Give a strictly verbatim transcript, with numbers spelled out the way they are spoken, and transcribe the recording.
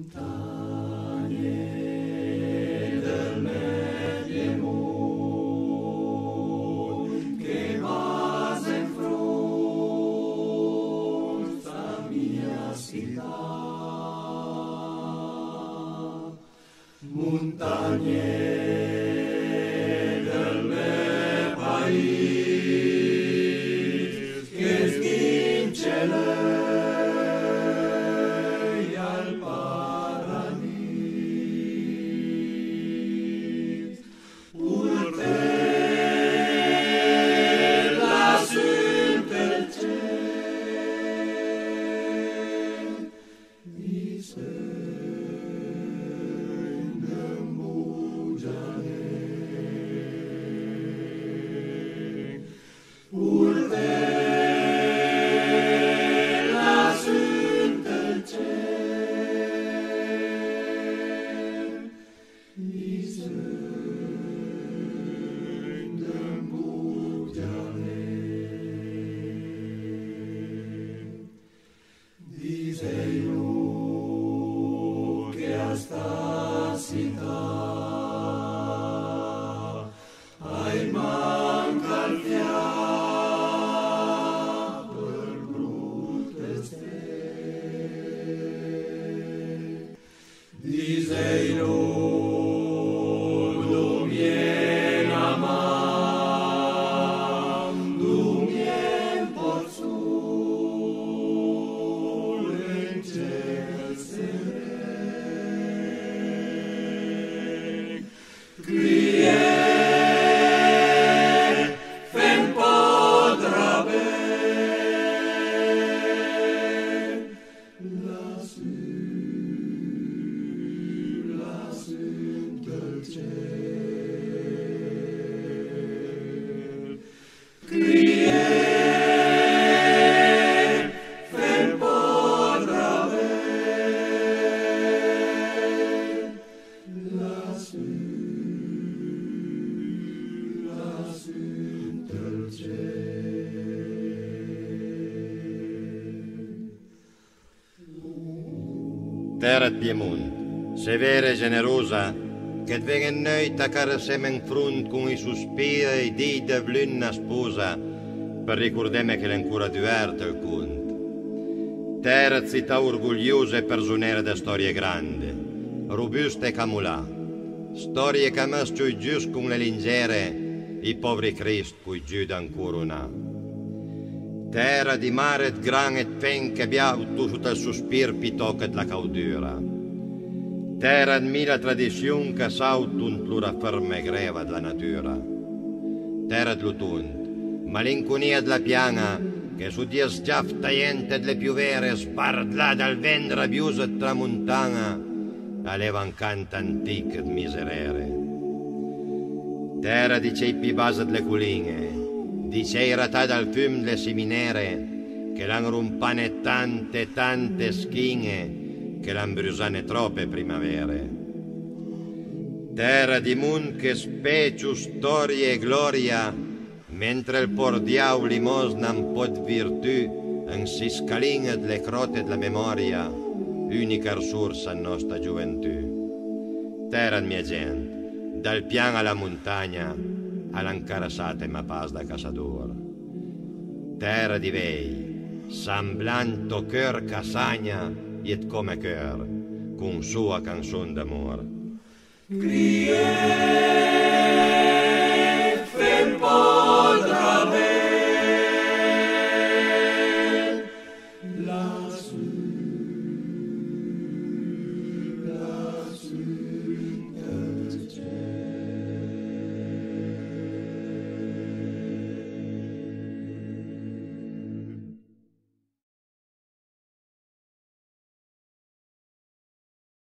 Terra di Piemonte, severa e generosa, che venga noi taccare sempre in fronte con i sospiri di de blunna sposa, per ricordare che l'ancora diverto il conto. Terra città orgogliosa e prigioniera da storie grandi, robuste e camulà, storie che mescono giusto con le lingere, i poveri Cristo cui giuda ancora una. Terra di mare et gran et fen che biauto sotto il sospir pitocca la caudura. Terra di mille tradizioni che sautun plura ferme greva della natura. Terra di l'utund, malinconia della piana che su dia sgiaftaiente delle più vere sbardla dal vento rabbioso e tramontana allevan canta antica ed miserere. Terra di ceppi base delle colline, dice i ratà dal fiume delle seminere che l'han rompane tante tante schine che l'han brusane troppe primavere. Terra di mun che speciu storia e gloria mentre il pordiau limosna un po' di virtù in si scaline delle crote della memoria unica risorsa nostra gioventù. Terra mia gente, dal piano alla montagna all'ancarasate ma paz da casador. Terra di vei, semblanto cœur casagna et come cœur, con sua canzone d'amor. Crier